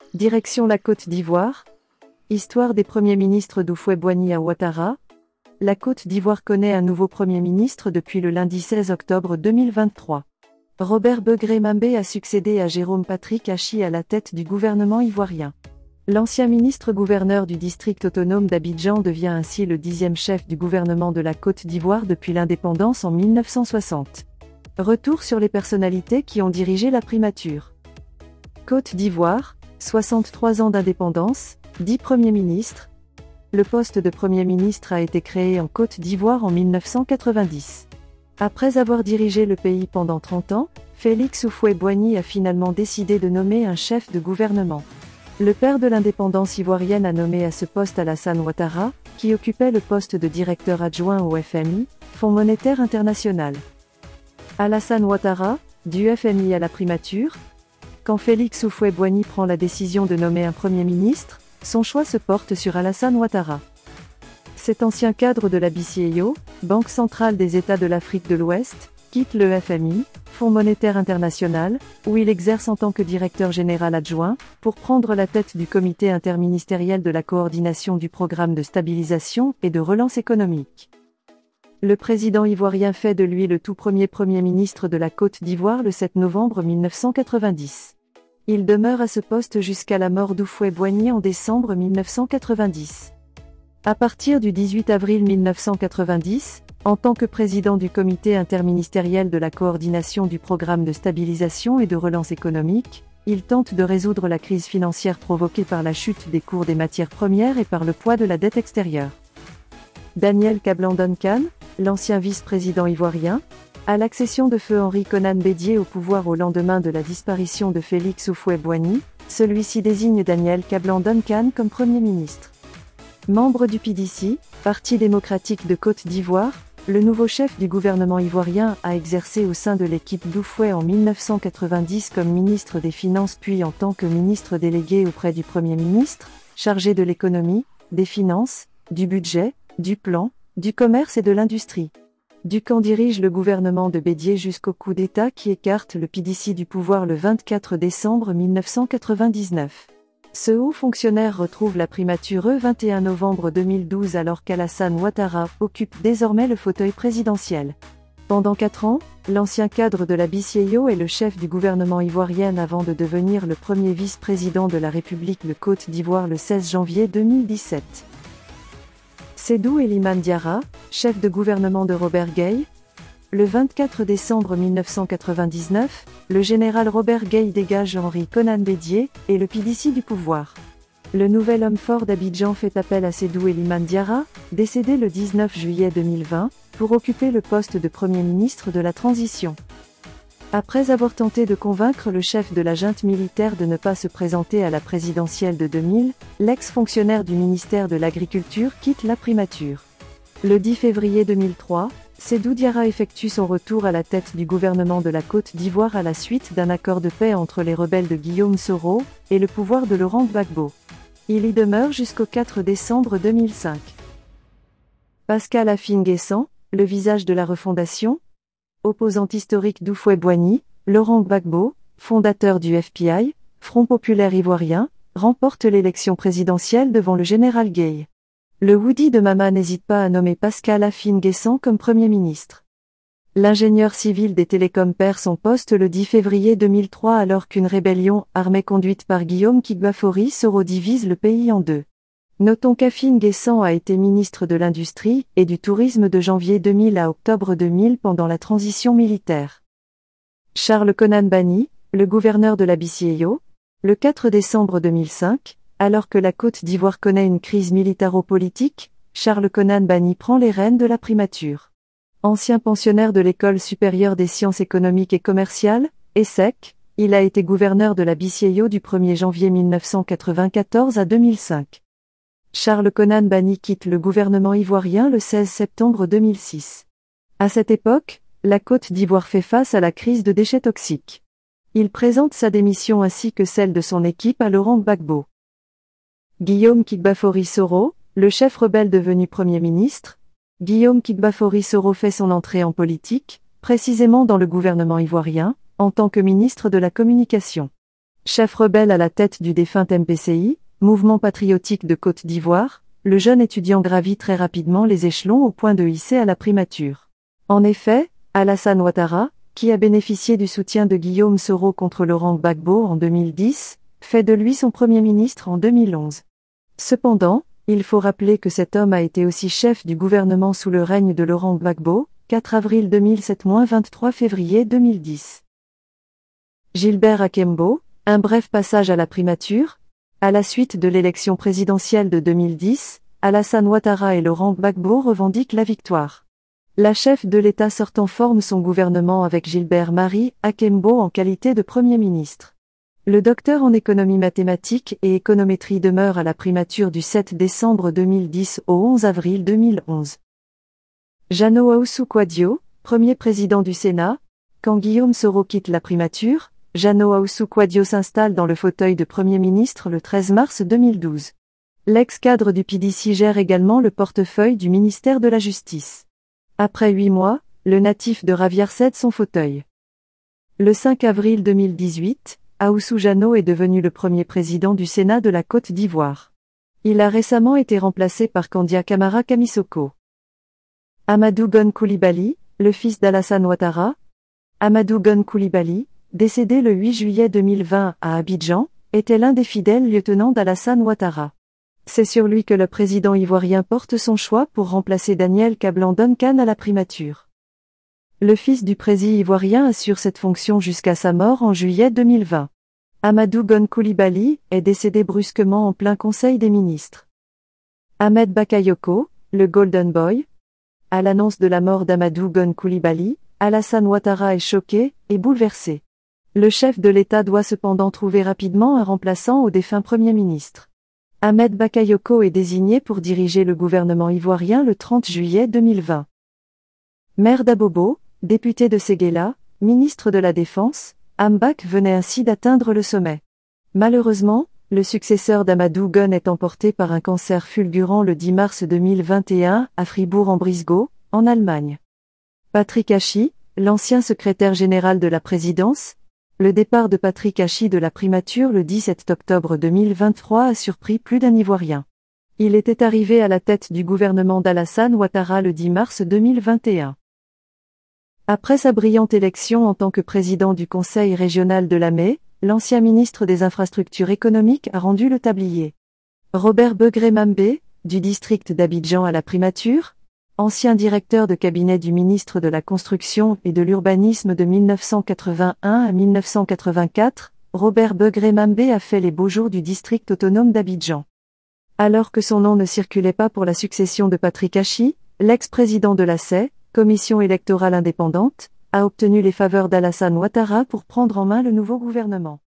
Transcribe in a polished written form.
Direction la Côte d'Ivoire. Histoire des premiers ministres d'Houphouët-Boigny à Ouattara. La Côte d'Ivoire connaît un nouveau Premier ministre depuis le lundi 16 octobre 2023. Robert Begré-Mambé a succédé à Jérôme Patrick Achi à la tête du gouvernement ivoirien. L'ancien ministre-gouverneur du district autonome d'Abidjan devient ainsi le 10e chef du gouvernement de la Côte d'Ivoire depuis l'indépendance en 1960. Retour sur les personnalités qui ont dirigé la primature. Côte d'Ivoire, 63 ans d'indépendance, 10 premiers ministres. Le poste de Premier ministre a été créé en Côte d'Ivoire en 1990. Après avoir dirigé le pays pendant 30 ans, Félix Houphouët-Boigny a finalement décidé de nommer un chef de gouvernement. Le père de l'indépendance ivoirienne a nommé à ce poste Alassane Ouattara, qui occupait le poste de directeur adjoint au FMI, Fonds monétaire international. Alassane Ouattara, du FMI à la primature. Quand Félix Houphouët-Boigny prend la décision de nommer un Premier ministre, son choix se porte sur Alassane Ouattara. Cet ancien cadre de la BCAO, Banque centrale des États de l'Afrique de l'Ouest, quitte le FMI, Fonds monétaire international, où il exerce en tant que directeur général adjoint, pour prendre la tête du comité interministériel de la coordination du programme de stabilisation et de relance économique. Le président ivoirien fait de lui le tout premier Premier ministre de la Côte d'Ivoire le 7 novembre 1990. Il demeure à ce poste jusqu'à la mort d'Houphouët-Boigny en décembre 1990. À partir du 18 avril 1990, en tant que président du comité interministériel de la coordination du programme de stabilisation et de relance économique, il tente de résoudre la crise financière provoquée par la chute des cours des matières premières et par le poids de la dette extérieure. Daniel Kablan-Duncan, l'ancien vice-président ivoirien, à l'accession de feu Henri Konan Bédié au pouvoir au lendemain de la disparition de Félix Houphouët-Boigny, celui-ci désigne Daniel Kablan-Duncan comme Premier ministre. Membre du PDC, Parti démocratique de Côte d'Ivoire, le nouveau chef du gouvernement ivoirien a exercé au sein de l'équipe d'Houphouët en 1990 comme ministre des Finances puis en tant que ministre délégué auprès du Premier ministre, chargé de l'économie, des finances, du budget, du plan, du commerce et de l'industrie. Duncan dirige le gouvernement de Bédié jusqu'au coup d'État qui écarte le PDC du pouvoir le 24 décembre 1999. Ce haut fonctionnaire retrouve la primature le 21 novembre 2012 alors qu'Alassane Ouattara occupe désormais le fauteuil présidentiel. Pendant 4 ans, l'ancien cadre de la BCAO est le chef du gouvernement ivoirien avant de devenir le premier vice-président de la République de Côte d'Ivoire le 16 janvier 2017. Sédou Elimane Diarra, chef de gouvernement de Robert Gueye. Le 24 décembre 1999, le général Robert Gueye dégage Henri Konan Bédié et le PDC du pouvoir. Le nouvel homme fort d'Abidjan fait appel à Sédou Elimane Diarra, décédé le 19 juillet 2020, pour occuper le poste de Premier ministre de la transition. Après avoir tenté de convaincre le chef de la junte militaire de ne pas se présenter à la présidentielle de 2000, l'ex-fonctionnaire du ministère de l'Agriculture quitte la primature. Le 10 février 2003, Sédou Diarra effectue son retour à la tête du gouvernement de la Côte d'Ivoire à la suite d'un accord de paix entre les rebelles de Guillaume Soro et le pouvoir de Laurent Gbagbo. Il y demeure jusqu'au 4 décembre 2005. Pascal Afine-Guessant, le visage de la refondation. Opposant historique d'Houphouët-Boigny, Laurent Gbagbo, fondateur du FPI, Front populaire ivoirien, remporte l'élection présidentielle devant le général Gueye. Le Woody de Mama n'hésite pas à nommer Pascal Afine-Guessant comme Premier ministre. L'ingénieur civil des télécoms perd son poste le 10 février 2003 alors qu'une rébellion armée conduite par Guillaume Kigbafori Soro divise le pays en deux. Notons qu'Afine-Guessant a été ministre de l'Industrie et du Tourisme de janvier 2000 à octobre 2000 pendant la transition militaire. Charles Konan Banny, le gouverneur de la BCAO, le 4 décembre 2005, alors que la Côte d'Ivoire connaît une crise militaro-politique, Charles Konan Banny prend les rênes de la primature. Ancien pensionnaire de l'École supérieure des sciences économiques et commerciales, ESSEC, il a été gouverneur de la BCAO du 1er janvier 1994 à 2005. Charles Konan Banny quitte le gouvernement ivoirien le 16 septembre 2006. À cette époque, la Côte d'Ivoire fait face à la crise de déchets toxiques. Il présente sa démission ainsi que celle de son équipe à Laurent Gbagbo. Guillaume Kigbafori Soro, le chef rebelle devenu Premier ministre. Guillaume Kigbafori Soro fait son entrée en politique, précisément dans le gouvernement ivoirien, en tant que ministre de la Communication. Chef rebelle à la tête du défunt MPCI, Mouvement patriotique de Côte d'Ivoire, le jeune étudiant gravit très rapidement les échelons au point de hisser à la primature. En effet, Alassane Ouattara, qui a bénéficié du soutien de Guillaume Soro contre Laurent Gbagbo en 2010, fait de lui son Premier ministre en 2011. Cependant, il faut rappeler que cet homme a été aussi chef du gouvernement sous le règne de Laurent Gbagbo, 4 avril 2007-23 février 2010. Gilbert Akembo, un bref passage à la primature. À la suite de l'élection présidentielle de 2010, Alassane Ouattara et Laurent Gbagbo revendiquent la victoire. La chef de l'État sortant forme son gouvernement avec Gilbert Marie Akembo en qualité de Premier ministre. Le docteur en économie mathématique et économétrie demeure à la primature du 7 décembre 2010 au 11 avril 2011. Jano Ahoussou-Kouadio, premier président du Sénat. Quand Guillaume Soro quitte la primature, Jano Ahoussou-Kouadio s'installe dans le fauteuil de Premier ministre le 13 mars 2012. L'ex-cadre du PDC gère également le portefeuille du ministère de la Justice. Après 8 mois, le natif de Ravière cède son fauteuil. Le 5 avril 2018, Ahoussou Jano est devenu le premier président du Sénat de la Côte d'Ivoire. Il a récemment été remplacé par Kandia Camara Kamisoko. Amadou Gon Coulibaly, le fils d'Alassane Ouattara. Amadou Gon Coulibaly, décédé le 8 juillet 2020 à Abidjan, était l'un des fidèles lieutenants d'Alassane Ouattara. C'est sur lui que le président ivoirien porte son choix pour remplacer Daniel Kablan Duncan à la primature. Le fils du président ivoirien assure cette fonction jusqu'à sa mort en juillet 2020. Amadou Gon Coulibaly est décédé brusquement en plein Conseil des ministres. Ahmed Bakayoko, le Golden Boy. À l'annonce de la mort d'Amadou Gon Coulibaly, Alassane Ouattara est choqué et bouleversé. Le chef de l'État doit cependant trouver rapidement un remplaçant au défunt Premier ministre. Ahmed Bakayoko est désigné pour diriger le gouvernement ivoirien le 30 juillet 2020. Maire d'Abobo, député de Séguéla, ministre de la Défense, Ambak venait ainsi d'atteindre le sommet. Malheureusement, le successeur d'Amadou Gon est emporté par un cancer fulgurant le 10 mars 2021 à Fribourg-en-Brisgau, en Allemagne. Patrick Hachi, l'ancien secrétaire général de la présidence. Le départ de Patrick Hachi de la primature le 17 octobre 2023 a surpris plus d'un Ivoirien. Il était arrivé à la tête du gouvernement d'Alassane Ouattara le 10 mars 2021. Après sa brillante élection en tant que président du Conseil régional de Lamé, l'ancien ministre des Infrastructures économiques a rendu le tablier. Robert Begré-Mambé, du district d'Abidjan à la primature. Ancien directeur de cabinet du ministre de la Construction et de l'Urbanisme de 1981 à 1984, Robert Begré-Mambé a fait les beaux jours du district autonome d'Abidjan. Alors que son nom ne circulait pas pour la succession de Patrick Hachi, l'ex-président de la CEI, Commission électorale indépendante, a obtenu les faveurs d'Alassane Ouattara pour prendre en main le nouveau gouvernement.